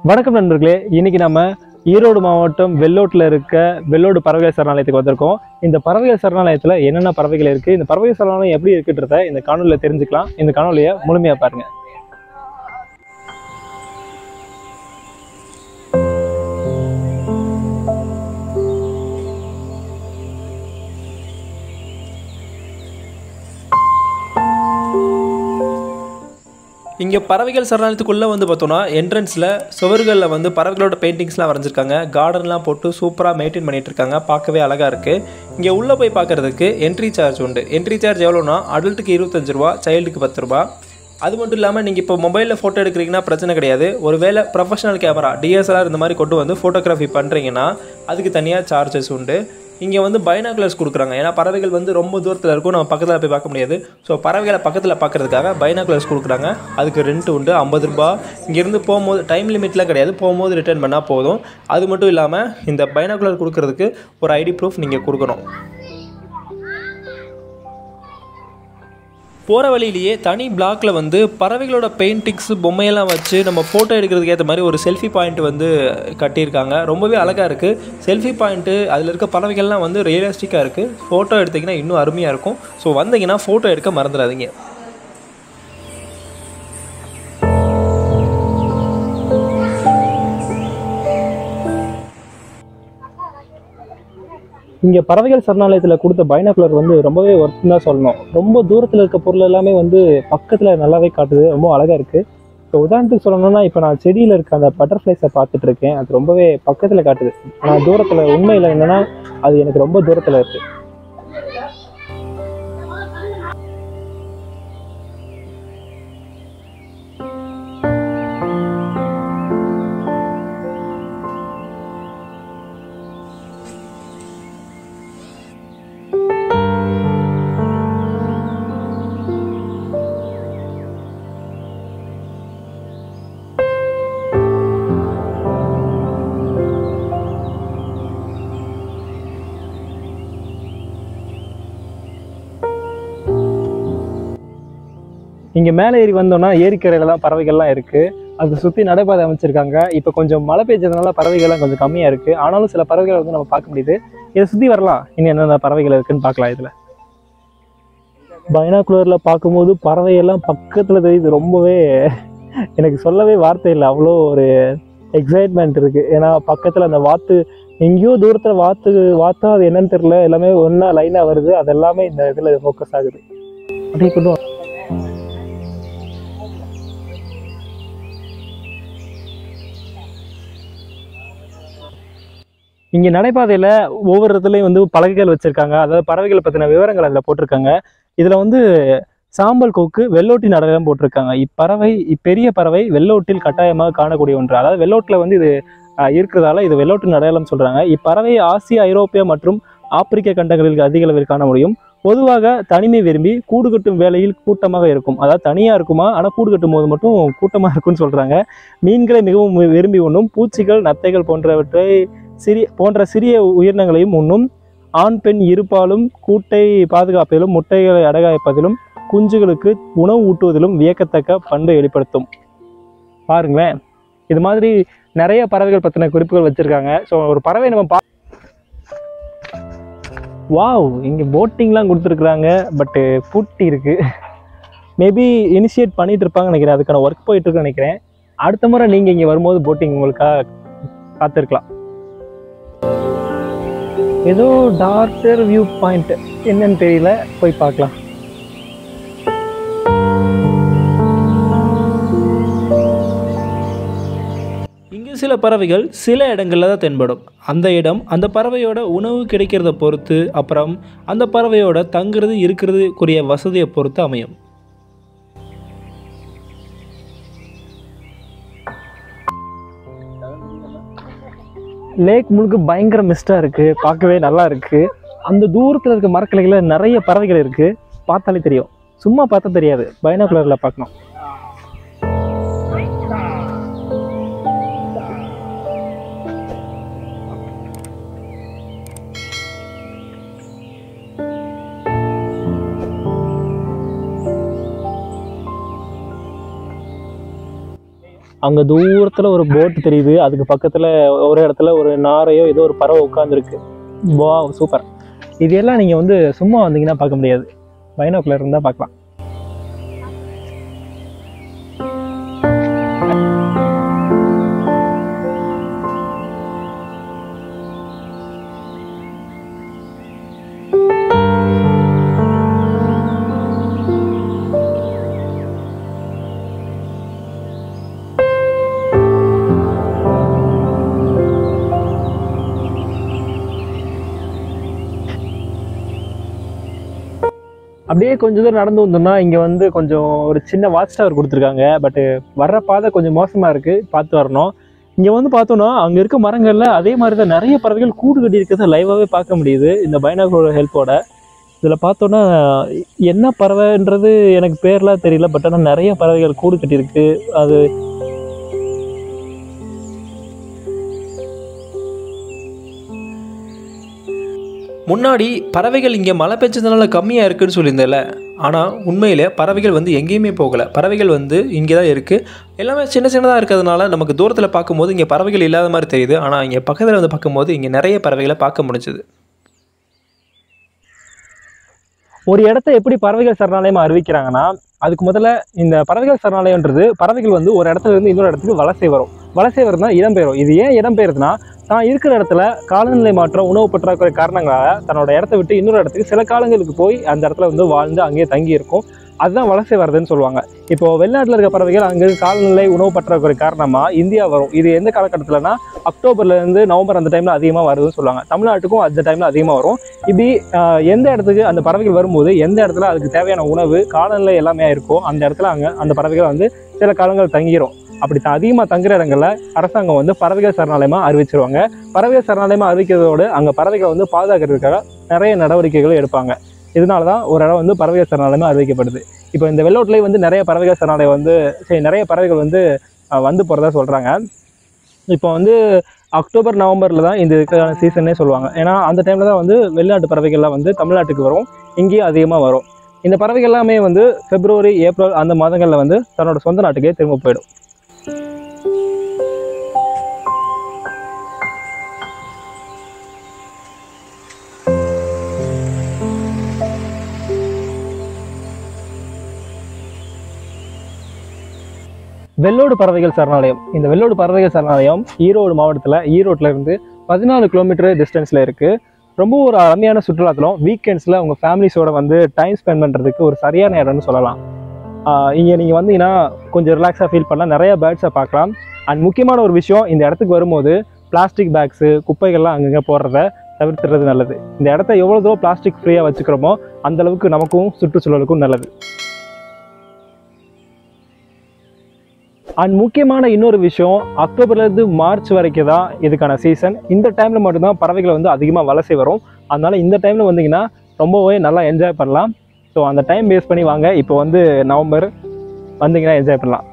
வணக்கம் நண்பர்களே, இன்னைக்கு நம்ம ஈரோடு மாவட்டம் வெள்ளோட்டில் இருக்க வெள்ளோடு பறவைகள் சரணாலயத்துக்கு வந்திருக்கோம். இந்த பறவைகள் சரணாலயத்தில் என்னென்ன பறவைகள் இருக்குது, இந்த பறவைகள் சரணாலயம் எப்படி இருக்குன்றத இந்த காணொலியில் தெரிஞ்சுக்கலாம். இந்த காணொலியை முழுமையாக பாருங்கள். இங்கே பறவைகள் சரணாலயத்துக்குள்ளே பார்த்தோன்னா என்ட்ரன்ஸில் சுவர்களில் பறவைகளோட பெயிண்டிங்ஸ்லாம் வரைஞ்சிருக்காங்க. கார்டன்லாம் போட்டு சூப்பராக மெயின்டைன் பண்ணிகிட்டு இருக்காங்க. பார்க்கவே அழகாக இருக்குது. இங்கே உள்ளே போய் பார்க்குறதுக்கு என்ட்ரி சார்ஜ் உண்டு. என்ட்ரி சார்ஜ் எவ்வளோனா அடல்ட்டுக்கு 25 ரூபா, சைல்டுக்கு 10 ரூபா. அது மட்டும் இல்லாமல் நீங்கள் இப்போ மொபைலில் ஃபோட்டோ எடுக்கிறீங்கன்னா பிரச்சனை கிடையாது. ஒரு வேளை ப்ரொஃபஷனல் கேமரா DSLR இந்த மாதிரி கொண்டு ஃபோட்டோகிராஃபி பண்ணுறீங்கன்னா அதுக்கு தனியாக சார்ஜஸ் உண்டு. இங்கே பைனாகுலர்ஸ் கொடுக்குறாங்க. ஏன்னா பறவைகள் ரொம்ப தூரத்தில் இருக்கும், நம்ம பக்கத்தில் போய் பார்க்க முடியாது. ஸோ பறவைகளை பக்கத்தில் பார்க்குறதுக்காக பைனாகுலர்ஸ் கொடுக்குறாங்க. அதுக்கு ரெண்ட் உண்டு, 50 ரூபா. இங்கேருந்து போகும்போது டைம் லிமிட்லாம் கிடையாது, போகும்போது ரிட்டர்ன் பண்ணால் போதும். அது மட்டும் இல்லாமல் இந்த பைனாகுலர் கொடுக்குறதுக்கு ஒரு ஐடி ப்ரூஃப் நீங்கள் கொடுக்கணும். போகிற வழியிலேயே தனி பிளாக்கில் பறவைகளோட பெயிண்டிங்ஸ் பொம்மையெல்லாம் வச்சு நம்ம ஃபோட்டோ எடுக்கிறதுக்கு ஏற்ற மாதிரி ஒரு செல்ஃபி பாயிண்ட் கட்டியிருக்காங்க. ரொம்பவே அழகாக இருக்குது. செல்ஃபி பாயிண்ட்டு அதில் இருக்க பறவைகள்லாம் ரியலிஸ்டிக்காக இருக்குது. ஃபோட்டோ எடுத்திங்கன்னா இன்னும் அருமையாக இருக்கும். ஸோ வந்தீங்கன்னா ஃபோட்டோ எடுக்க மறந்துடாதீங்க. இங்கே பறவைகள் சரணாலயத்தில் கொடுத்த பைனாகுலர் ரொம்பவே ஒர்த்து தான் சொல்லணும். ரொம்ப தூரத்தில் இருக்க பொருள் எல்லாமே பக்கத்தில் நல்லாவே காட்டுது, ரொம்ப அழகாக இருக்குது. இப்போ உதாரணத்துக்கு சொல்லணும்னா, இப்போ நான் செடியில் இருக்க அந்த பட்டர்ஃப்ளைஸை பார்த்துட்டு இருக்கேன். அது ரொம்பவே பக்கத்தில் காட்டுது. ஆனால் தூரத்தில் உண்மையில் என்னென்னா அது எனக்கு ரொம்ப தூரத்தில் இருக்குது. இங்கே மேலே ஏறி வந்தோம்னா ஏரிக்கரையில் தான் பறவைகள்லாம் இருக்குது. அதை சுற்றி நடைபாதை அமைச்சிருக்காங்க. இப்போ கொஞ்சம் மழை பெஞ்சதுனால பறவைகள்லாம் கொஞ்சம் கம்மியாக இருக்குது. ஆனாலும் சில பறவைகளை நம்ம பார்க்க முடியுது. இதை சுற்றி வரலாம், இன்னும் என்னென்ன பறவைகள் இருக்குதுன்னு பார்க்கலாம். இதில் பைனாகுலரில் பார்க்கும்போது பறவைகள்லாம் பக்கத்தில் தெரியுது. ரொம்பவே எனக்கு சொல்லவே வார்த்தை இல்லை, அவ்வளோ ஒரு எக்ஸைட்மெண்ட் இருக்குது. ஏன்னா பக்கத்தில் அந்த வாத்து எங்கேயோ தூரத்தில் வாத்தா அது என்னன்னு தெரியல, எல்லாமே ஒன்றா லைனாக வருது. அது எல்லாமே இந்த இதில் ஃபோக்கஸ் ஆகுது. அப்படியே கொண்டு இங்கே நடைபாதையில் ஒவ்வொரு இடத்துலையும் பலகைகள் வச்சுருக்காங்க. அதாவது பறவைகளை பற்றின விவரங்கள் அதில் போட்டிருக்காங்க. இதில் சாம்பல் கொக்கு வெள்ளோட்டின் அடையாளம் போட்டிருக்காங்க. இப்பெரிய பறவை வெள்ளோட்டில் கட்டாயமாக காணக்கூடிய ஒன்று. அதாவது வெள்ளோட்டில் இது இருக்கிறதால இது வெள்ளோட்டின் அடையாளம் சொல்கிறாங்க. இப்பறவை ஆசியா, ஐரோப்பியா மற்றும் ஆப்பிரிக்க கண்டங்களில் அதிக அளவில் காண முடியும். பொதுவாக தனிமை விரும்பி கூடு கட்டும் வேலையில் கூட்டமாக இருக்கும். அதாவது தனியாக இருக்குமா, ஆனால் கூடு கட்டும் போது மட்டும் கூட்டமாக இருக்கும்னு சொல்கிறாங்க. மீன்களை மிகவும் விரும்பி உண்ணும். பூச்சிகள், நத்தைகள் போன்ற சிறிய உயிரினங்களையும் உண்ணும். ஆண் பெண் இருப்பாலும் கூட்டை பாதுகாப்பதிலும் முட்டைகளை அடகாய்ப்பதிலும் குஞ்சுகளுக்கு உணவு ஊட்டுவதிலும் வியக்கத்தக்க பண்பை வெளிப்படுத்தும். பாருங்களேன், இது மாதிரி நிறைய பறவைகள் பற்றின குறிப்புகள் வச்சுருக்காங்க. ஸோ ஒரு பறவை நம்ம வாவ், இங்கே போட்டிங்லாம் கொடுத்துருக்குறாங்க. பட்டு பூட்டி இருக்குது. மேபி இனிஷியேட் பண்ணிகிட்டு இருப்பாங்கன்னு நினைக்கிறேன். அதுக்கான ஒர்க் போயிட்டுருக்குன்னு நினைக்கிறேன். அடுத்த முறை நீங்கள் இங்கே வரும்போது போட்டிங் உங்களுக்காக காத்திருக்கலாம். ஏதோ டார்க்கர் வியூ பாயிண்ட் என்னன்னு தெரியல, போய் பார்க்கலாம். இங்கே சில பறவைகள் சில இடங்களில் தான் தென்படும். அந்த இடம் அந்த பறவையோட உணவு கிடைக்கிறத பொறுத்து, அப்புறம் அந்த பறவையோட தங்குறது இருக்கிறதுக்குரிய வசதியை பொறுத்து அமையும். லேக் முழுக்க பயங்கர மிஸ்டாக இருக்குது, பார்க்கவே நல்லா இருக்குது. அந்த தூரத்தில் இருக்க மரக்கிளைகளில் நிறைய பறவைகள் இருக்குது. பார்த்தாலே தெரியும், சும்மா பார்த்தா தெரியாது, பைனாகுலரில் பார்க்கணும். அங்கே தூரத்தில் ஒரு போட்டு தெரியுது, அதுக்கு பக்கத்தில் ஒரு இடத்துல ஒரு நாரையோ ஏதோ ஒரு பறவை உட்காந்துருக்கு. வா சூப்பர். இது எல்லாம் நீங்கள் வந்து சும்மா வந்தீங்கன்னா பார்க்க முடியாது, பைனாகுலர் இருந்தால் பார்க்கலாம். அப்படியே கொஞ்சம் தூரம் நடந்து வந்தோம்னா இங்கே வந்து கொஞ்சம் ஒரு சின்ன வாட்ச் டவர் கொடுத்துருக்காங்க. பட்டு வர்ற பாதை கொஞ்சம் மோசமாக இருக்குது, பார்த்து வரணும். இங்கே வந்து பார்த்தோன்னா அங்கே இருக்க மரங்களில் அதே மாதிரி தான் நிறைய பறவைகள் கூடு கட்டி இருக்கிறத லைவாகவே பார்க்க முடியுது இந்த பைனாகுலர் ஹெல்ப்போட. இதில் பார்த்தோன்னா என்ன பறவைன்றது எனக்கு பேர்லாம் தெரியல, பட் ஆனால் நிறைய பறவைகள் கூடு கட்டியிருக்கு. அது முன்னாடி பறவைகள் இங்கே மழை பெஞ்சதுனால கம்மியாக இருக்குதுன்னு சொல்லியிருந்தேன்ல, ஆனால் உண்மையில் பறவைகள் வந்து எங்கேயுமே போகலை. பறவைகள் வந்து இங்கே தான் இருக்குது. எல்லாமே சின்ன சின்னதாக இருக்கிறதுனால நமக்கு தூரத்தில் பார்க்கும்போது இங்கே பறவைகள் இல்லாத மாதிரி தெரியுது. ஆனால் இங்கே பக்கத்தில் வந்து பார்க்கும்போது இங்கே நிறைய பறவைகளை பார்க்க முடிஞ்சுது. ஒரு இடத்த எப்படி பறவைகள் சரணாலயமாக அறிவிக்கிறாங்கன்னா, அதுக்கு முதல்ல இந்த பறவைகள் சரணாலயம்ன்றது பறவைகள் வந்து ஒரு இடத்துல இருந்து இன்னொரு இடத்துக்கு வலசை வரும். வலசை வருதுன்னா இடம்பெயரும். இது ஏன் இடம்பெயருதுன்னா, தான் இருக்கிற இடத்துல காலநிலை மாற்றம், உணவு பற்றாக்குறை காரணங்களாக தன்னோட இடத்த விட்டு இன்னொரு இடத்துக்கு சில காலங்களுக்கு போய் அந்த இடத்துல வந்து வாழ்ந்து அங்கேயே தங்கி இருக்கும். அதுதான் வலசை வருதுன்னு சொல்லுவாங்க. இப்போ வெளிநாட்டில் இருக்க பறவைகள் அங்கே காலநிலை உணவு பற்றாக்குறை காரணமாக இந்தியா வரும். இது எந்த காலகட்டத்தில்னா அக்டோபர்லேருந்து நவம்பர் அந்த டைமில் அதிகமாக வருதுன்னு சொல்லுவாங்க. தமிழ்நாட்டுக்கும் அந்த டைமில் அதிகமாக வரும். இப்படி எந்த இடத்துக்கு அந்த பறவைகள் வரும்போது எந்த இடத்துல அதுக்கு தேவையான உணவு காலநிலை எல்லாமே இருக்கோ அந்த இடத்துல அங்கே அந்த பறவைகள் வந்து சில காலங்கள் தங்கிடும். அப்படி அதிகமாக தங்குற இடங்களில் அரசாங்கம் வந்து பறவைகள் சரணாலயமாக அறிவிச்சிருவாங்க. பறவைகள் சரணாலயமாக அறிவிக்கிறதோடு அங்கே பறவைகளை வந்து பாதுகாக்கிறதுக்காக நிறைய நடவடிக்கைகள் எடுப்பாங்க. இதனால தான் ஒரு இடம் வந்து பறவைகள் சரணாலயமாக அறிவிக்கப்படுது. இப்போ இந்த வெள்ளோட்டிலே வந்து நிறைய பறவைகள் சரணாலயம் வந்து நிறைய பறவைகள் வந்து வந்து போகிறதா சொல்கிறாங்க. இப்போ வந்து அக்டோபர் நவம்பரில் தான் இந்த இதுக்கான சீசன்னே சொல்லுவாங்க. ஏன்னா அந்த டைமில் தான் வந்து வெளிநாட்டு பறவைகள்லாம் வந்து தமிழ்நாட்டுக்கு வரும், இங்கேயும் அதிகமாக வரும். இந்த பறவைகள் எல்லாமே வந்து பிப்ரவரி, ஏப்ரல் அந்த மாதங்களில் வந்து தன்னோட சொந்த நாட்டுக்கே திரும்ப போயிடும். வெள்ளோடு பறவைகள் சரணாலயம். இந்த வெள்ளோடு பறவைகள் சரணாலயம் ஈரோடு மாவட்டத்தில், ஈரோட்டில் இருந்து 14 கிலோமீட்டர் டிஸ்டன்ஸில் இருக்குது. ரொம்ப ஒரு அருமையான சுற்றுலாத்தலம். வீக்கெண்ட்ஸில் உங்கள் ஃபேமிலிஸோட வந்து டைம் ஸ்பெண்ட் பண்ணுறதுக்கு ஒரு சரியான இடம்னு சொல்லலாம். இங்கே நீங்கள் வந்தீங்கன்னா கொஞ்சம் ரிலாக்ஸாக ஃபீல் பண்ணலாம், நிறைய பேர்ட்ஸை பார்க்கலாம். அண்ட் முக்கியமான ஒரு விஷயம், இந்த இடத்துக்கு வரும்போது பிளாஸ்டிக் பேக்ஸு, குப்பைகள்லாம் அங்கங்கே போடுறத தவிர்த்துறது நல்லது. இந்த இடத்த எவ்வளோ தூரம் பிளாஸ்டிக் ஃப்ரீயாக வச்சுக்கிறோமோ அந்தளவுக்கு நமக்கும் சுற்றுச்சூழலுக்கும் நல்லது. அண்ட் முக்கியமான இன்னொரு விஷயம், அக்டோபர்லேருந்து மார்ச் வரைக்கும் தான் இதுக்கான சீசன். இந்த டைமில் மட்டும்தான் பறவைகளை வந்து அதிகமாக வலசை வரும். அதனால் இந்த டைமில் வந்தீங்கன்னா ரொம்பவே நல்லா என்ஜாய் பண்ணலாம். ஸோ அந்த டைம் வேஸ்ட் பண்ணி வாங்க. இப்போ வந்து நவம்பர் வந்தீங்கன்னா என்ஜாய் பண்ணலாம்.